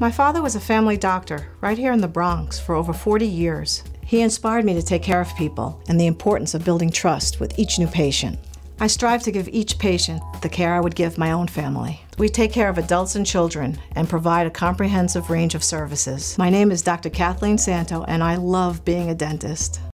My father was a family doctor right here in the Bronx for over 40 years. He inspired me to take care of people and the importance of building trust with each new patient. I strive to give each patient the care I would give my own family. We take care of adults and children and provide a comprehensive range of services. My name is Dr. Kathleen Szanto, and I love being a dentist.